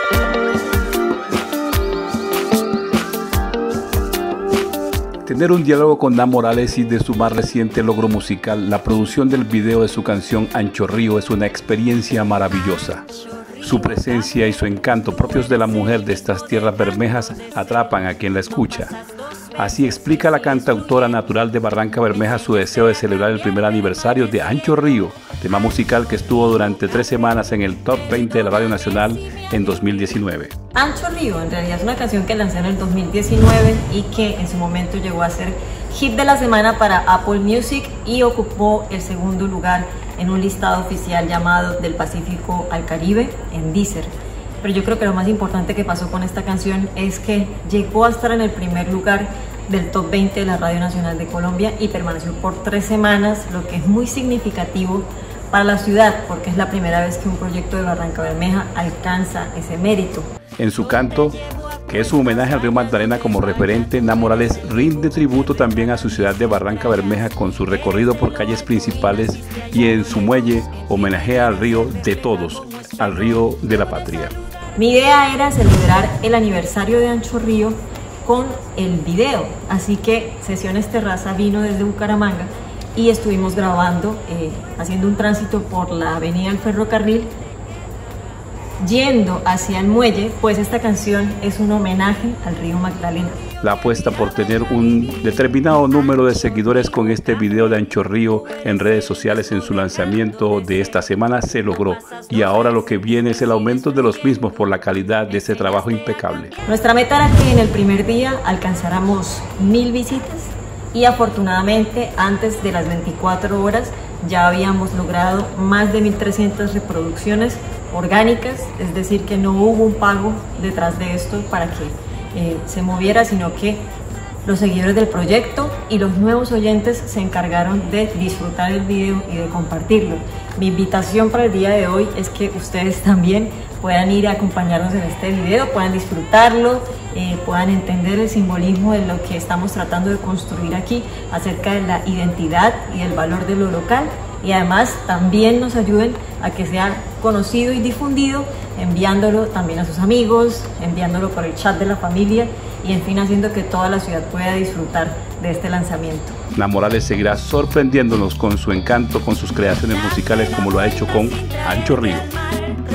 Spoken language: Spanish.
Tener un diálogo con Dan Morales y de su más reciente logro musical, la producción del video de su canción Ancho Río, es una experiencia maravillosa. Su presencia y su encanto propios de la mujer de estas tierras bermejas atrapan a quien la escucha. Así explica la cantautora natural de Barranca Bermeja su deseo de celebrar el primer aniversario de Ancho Río, tema musical que estuvo durante 3 semanas en el Top 20 de la Radio Nacional en 2019. Ancho Río en realidad es una canción que lancé en el 2019 y que en su momento llegó a ser hit de la semana para Apple Music y ocupó el segundo lugar en un listado oficial llamado Del Pacífico al Caribe en Deezer. Pero yo creo que lo más importante que pasó con esta canción es que llegó a estar en el primer lugar del Top 20 de la Radio Nacional de Colombia y permaneció por 3 semanas, lo que es muy significativo para la ciudad porque es la primera vez que un proyecto de Barranca Bermeja alcanza ese mérito. En su canto, que es un homenaje al río Magdalena como referente, Dan Morales rinde tributo también a su ciudad de Barranca Bermeja con su recorrido por calles principales y en su muelle homenajea al río de todos, al río de la patria. Mi idea era celebrar el aniversario de Ancho Río con el video, así que Sesiones Terraza vino desde Bucaramanga y estuvimos grabando, haciendo un tránsito por la avenida del Ferrocarril, yendo hacia el muelle, pues esta canción es un homenaje al río Magdalena. La apuesta por tener un determinado número de seguidores con este video de Ancho Río en redes sociales en su lanzamiento de esta semana se logró y ahora lo que viene es el aumento de los mismos por la calidad de este trabajo impecable. Nuestra meta era que en el primer día alcanzáramos 1000 visitas y afortunadamente antes de las 24 horas ya habíamos logrado más de 1300 reproducciones orgánicas, es decir que no hubo un pago detrás de esto para que se moviera, sino que los seguidores del proyecto y los nuevos oyentes se encargaron de disfrutar el video y de compartirlo. Mi invitación para el día de hoy es que ustedes también puedan ir a acompañarnos en este video, puedan disfrutarlo, puedan entender el simbolismo de lo que estamos tratando de construir aquí acerca de la identidad y el valor de lo local y además también nos ayuden a que sea conocido y difundido, enviándolo también a sus amigos, enviándolo por el chat de la familia y en fin haciendo que toda la ciudad pueda disfrutar de este lanzamiento. Dan Morales seguirá sorprendiéndonos con su encanto, con sus creaciones musicales como lo ha hecho con Ancho Río.